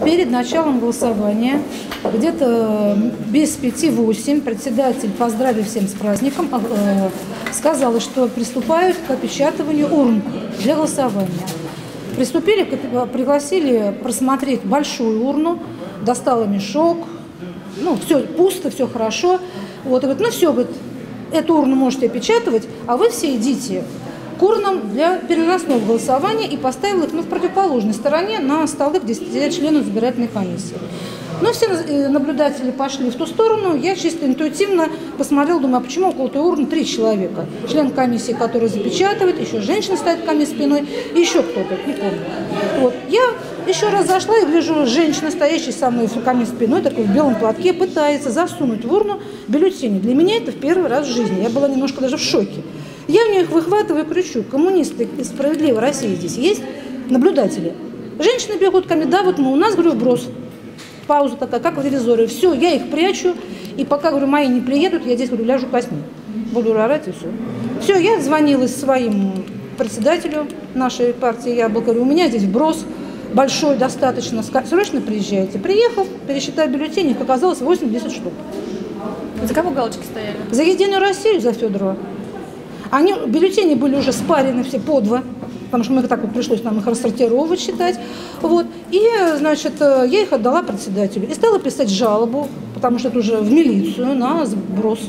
перед началом голосования, где-то без 5-8, председатель, поздравив всем с праздником, сказала, что приступают к опечатыванию урн для голосования. Приступили, пригласили просмотреть большую урну, достала мешок, ну, все пусто, все хорошо. Вот, и говорит, ну все, говорит, эту урну можете опечатывать, а вы все идите к урнам для переносного голосования, и поставила их в противоположной стороне на столы, где сидят члены избирательной комиссии. Но все наблюдатели пошли в ту сторону, я чисто интуитивно посмотрела, думаю, а почему около той урны 3 человека? Член комиссии, который запечатывает, еще женщина стоит ко мне спиной, и еще кто-то, не помню. Вот. Я еще раз зашла и вижу, женщина, стоящая со мной ко мне спиной, такой в белом платке, пытается засунуть в урну бюллетени. Для меня это в первый раз в жизни, я была немножко даже в шоке. Я у них выхватываю и кричу, коммунисты из «Справедливой России» здесь есть, наблюдатели. Женщины бегут ко мне, да, вот мы, у нас, говорю, вброс. Пауза такая, как в ревизоре. Все, я их прячу, и пока, говорю, мои не приедут, я здесь, говорю, ляжу ко сне. Буду орать, и все. Все, я звонила своим председателю нашей партии Яблоко, говорю, у меня здесь вброс большой достаточно, срочно приезжайте. Приехал, пересчитал бюллетени, их оказалось 80 штук. За кого галочки стояли? За «Единую Россию», за Федорова. Бюллетени были уже спарены все по 2, потому что так вот пришлось нам их рассортировать, считать. Вот. И, значит, я их отдала председателю. И стала писать жалобу, потому что это уже в милицию, на сброс.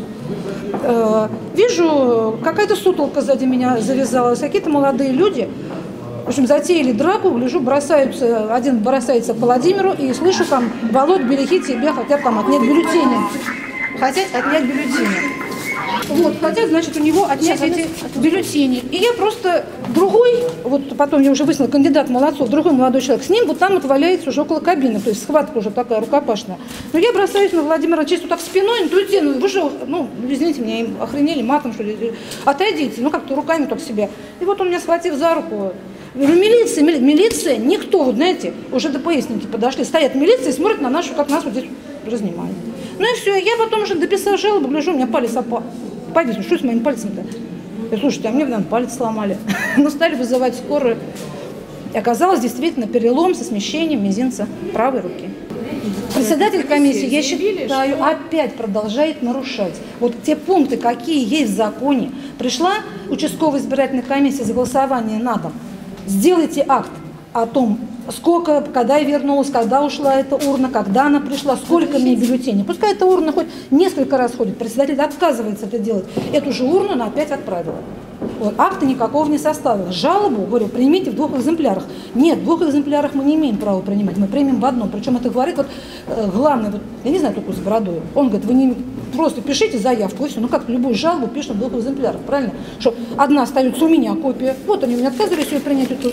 Вижу, какая-то сутолка сзади меня завязалась, какие-то молодые люди, в общем, затеяли драку, гляжу, один бросается к Владимиру, и слышу там: Володь, береги тебя, хотят там отнять бюллетени. Хотят отнять бюллетени. Вот, хотят, значит, у него отнять эти бюллетени. И я просто другой, вот потом я уже выяснила, кандидат Молодцов, другой молодой человек, с ним вот там вот валяется уже около кабины, то есть схватка уже такая рукопашная. Но я бросаюсь на Владимира чисто так спиной, интуитивно, вы же, ну, извините меня, им охренели матом, что ли, отойдите, ну, как-то руками так себя. И вот он меня, схватив за руку, говорю, милиция, никто, вот знаете, уже ДПСники подошли, стоят милиция и смотрят на нашу, как нас вот здесь разнимают. Ну и все, я потом уже дописала жалобу, гляжу, у меня палец повис, что с моим пальцем-то? Слушайте, а мне, наверное, палец сломали. Но стали вызывать скорую. И оказалось действительно перелом со смещением мизинца правой руки. Председатель комиссии, я считаю, опять продолжает нарушать. Вот те пункты, какие есть в законе. Пришла участковая избирательная комиссия за голосование на дом. Сделайте акт о том, сколько, когда я вернулась, когда ушла эта урна, когда она пришла, сколько мне бюллетеней. Пускай эта урна хоть несколько раз ходит, председатель отказывается это делать. Эту же урну она опять отправила. Вот, акта никакого не составила. Жалобу, говорю, примите в 2 экземплярах. Нет, в 2 экземплярах мы не имеем права принимать, мы примем в одном. Причем это говорит вот главный, вот, я не знаю, только с бородой. Он говорит, вы не просто пишите заявку, и все. Ну как любую жалобу пишем в 2 экземплярах, правильно? Что одна остается у меня копия. Вот они мне отказывались ее принять эту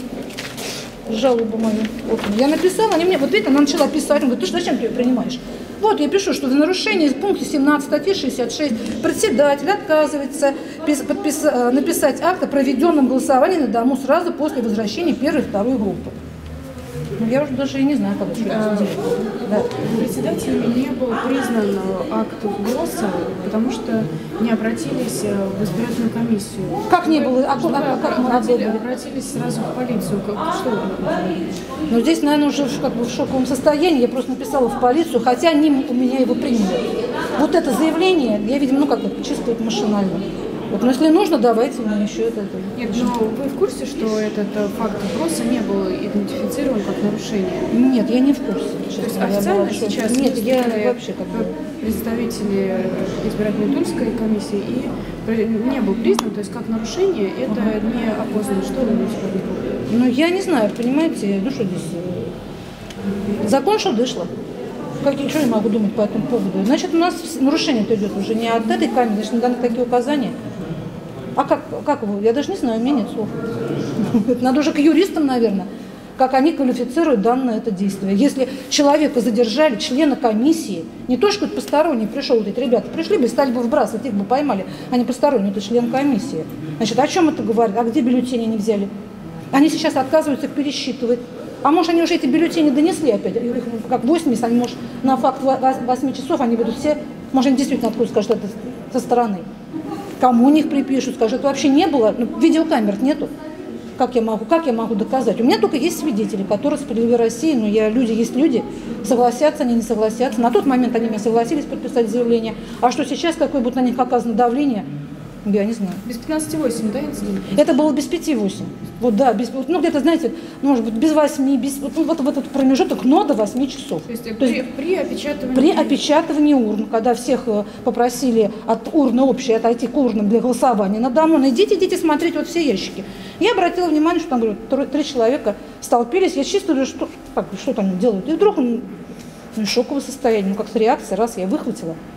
жалобу мою. Вот, я написала, они мне, вот видите, она начала писать, он говорит, ты зачем ты ее принимаешь? Вот я пишу, что за нарушение пункта 17 статьи 66 председатель отказывается написать акт о проведенном голосовании на дому сразу после возвращения первой и второй группы. Ну, я уже даже и не знаю, когда что это делать. Да. Председателем не был признан акт вброса, потому что не обратились в избирательную комиссию. Как не было? Как мы обратились сразу в полицию? Что вы говорите? Ну, здесь, наверное, уже как бы в шоковом состоянии. Я просто написала в полицию, хотя они у меня его приняли. Вот это заявление, я, видимо, ну как бы чисто машинально. Вот, но если нужно, давайте мне еще это. Нет, но вы в курсе, что этот факт вброса не был идентифицирован как нарушение? Нет, я не в курсе. То есть официально сейчас нет, я вообще как бы представители избирательной Тульской комиссии и не был признан, то есть как нарушение это не опознано. Что вы думаете по этому поводу? Ну я не знаю, понимаете, ну что здесь закон, что дышло. Что я могу думать по этому поводу? Значит, у нас нарушение-то идет уже не от этой камеры, значит, не даны такие указания. А как его? Я даже не знаю, у меня нет слов. Надо уже к юристам, наверное, как они квалифицируют данное это действие. Если человека задержали, члена комиссии, не то, что кто-то посторонний пришел, вот эти ребята пришли бы и стали бы вбрасывать, их бы поймали, а не посторонний, это член комиссии. Значит, о чем это говорит? А где бюллетени они взяли? Они сейчас отказываются их пересчитывать. А может, они уже эти бюллетени донесли опять, как 80, они, может, на факт 8 часов они будут все, может, они действительно откуда скажут это со стороны. Кому у них припишут, скажут, это вообще не было, ну, видеокамер нету. Как я могу доказать? У меня только есть свидетели, которые «Справедливой России», но есть люди, согласятся они, не согласятся. На тот момент они не согласились подписать заявление. А что сейчас, какое будет на них оказано давление, я не знаю. Без 15,8, да, инцидент? Это было без 5-8. Вот да, где-то, знаете, может быть, без 8, вот в этот промежуток, но до 8 часов. То есть при опечатывании? При опечатывании урн, когда всех попросили от урны общей отойти к урнам для голосования, на дому, идите смотреть вот все ящики. Я обратила внимание, что там, говорю, 3 человека столпились, я чувствую, что там делают. И вдруг шоковое состояние, как-то реакция, раз я выхватила.